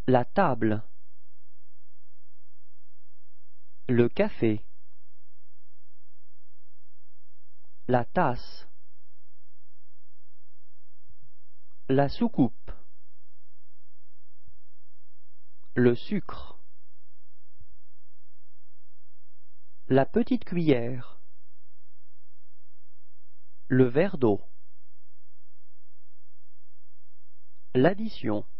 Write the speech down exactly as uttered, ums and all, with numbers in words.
La table. Le café. La tasse. La soucoupe. Le sucre. La petite cuillère. Le verre d'eau. L'addition.